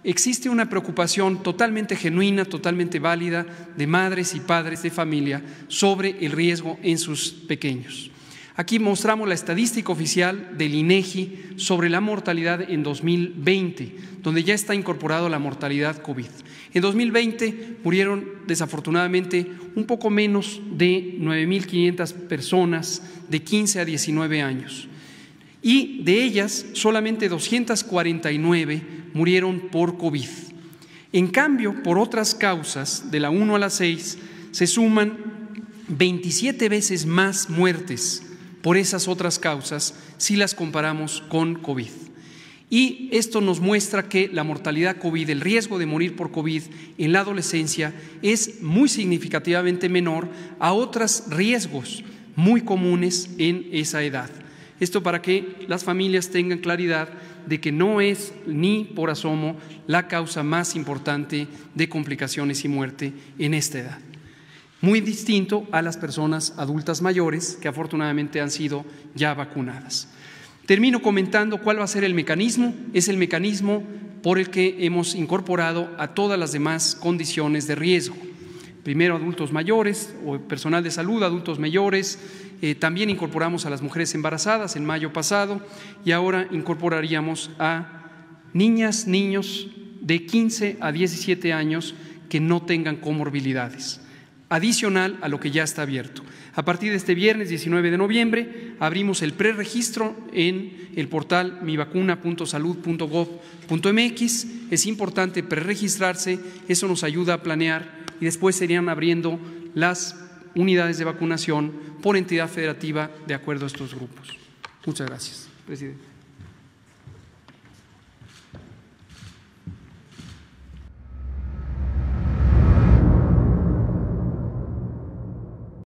existe una preocupación totalmente genuina, totalmente válida de madres y padres de familia sobre el riesgo en sus pequeños. Aquí mostramos la estadística oficial del INEGI sobre la mortalidad en 2020, donde ya está incorporado la mortalidad COVID. En 2020 murieron desafortunadamente un poco menos de 9.500 personas de 15 a 19 años. Y de ellas solamente 249 murieron por COVID. En cambio, por otras causas, de la 1 a la 6, se suman 27 veces más muertes por esas otras causas si las comparamos con COVID. Y esto nos muestra que la mortalidad COVID, el riesgo de morir por COVID en la adolescencia es muy significativamente menor a otros riesgos muy comunes en esa edad. Esto para que las familias tengan claridad de que no es ni por asomo la causa más importante de complicaciones y muerte en esta edad. Muy distinto a las personas adultas mayores que afortunadamente han sido ya vacunadas. Termino comentando cuál va a ser el mecanismo. Es el mecanismo por el que hemos incorporado a todas las demás condiciones de riesgo. Primero adultos mayores o personal de salud, adultos mayores, también incorporamos a las mujeres embarazadas en mayo pasado y ahora incorporaríamos a niñas, niños de 15 a 17 años que no tengan comorbilidades, adicional a lo que ya está abierto. A partir de este viernes 19 de noviembre abrimos el preregistro en el portal mivacuna.salud.gov.mx. Es importante preregistrarse, eso nos ayuda a planear y después serían abriendo las unidades de vacunación por entidad federativa de acuerdo a estos grupos. Muchas gracias, presidente.